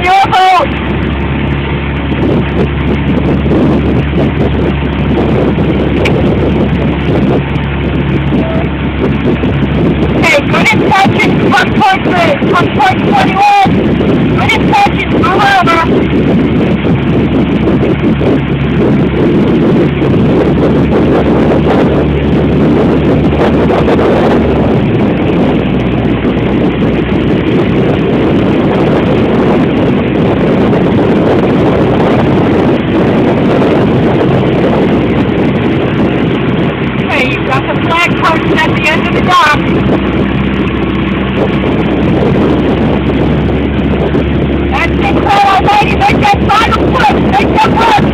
your boat! Okay, good intention, 1.3, 1.21. Good intention, move over. Okay, you've got the flag posted at the end of the dock. That's it, Colonel Lady. Make that final push. Make that push.